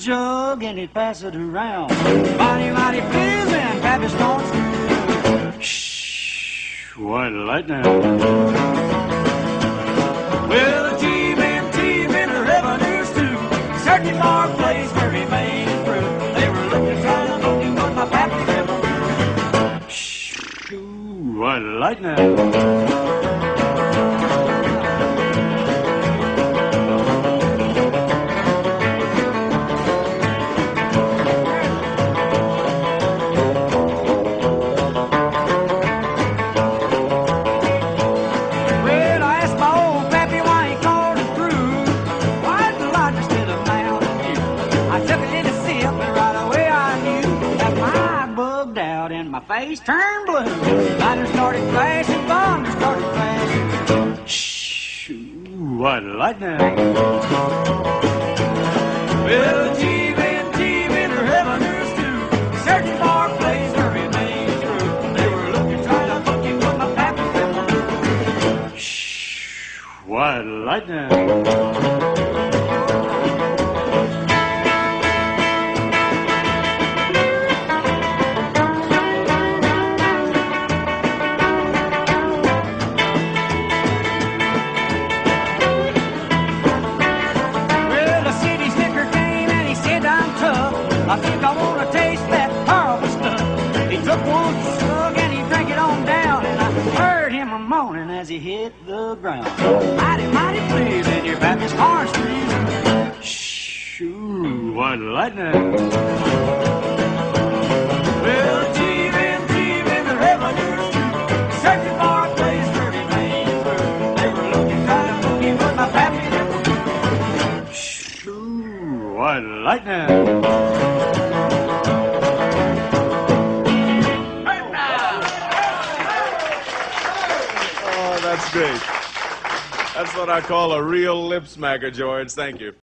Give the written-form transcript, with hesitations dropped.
jug and he'd pass it around. Mighty, mighty pleasing, Pappy Staunch. Shh, white lightning. Well, the G-men the revenues too, searching for a place where he made his brew. They were looking, trying to look at what my pappy never knew. Shh, white lightning. My face turned blue. Lightning started flashing, thunder started crashing. Shh, white lightning. Well, the G-men the revenues too, searching for a place where he made his brew. They were looking, trying to look at what my pappy never knew. Shh, white lightning. I think I want to taste that horrible stuff. He took one slug and he drank it on down, and I heard him a-moaning as he hit the ground. Mighty, mighty pleasing, your Pappy's corn freezing. Shh, white lightning. Well, G-men the revenues too, searching for a place where he made his brew. They were looking, trying to boogie, but my Pappy never knew. Shh, white lightning. That's great. That's what I call a real lip smacker, George. Thank you.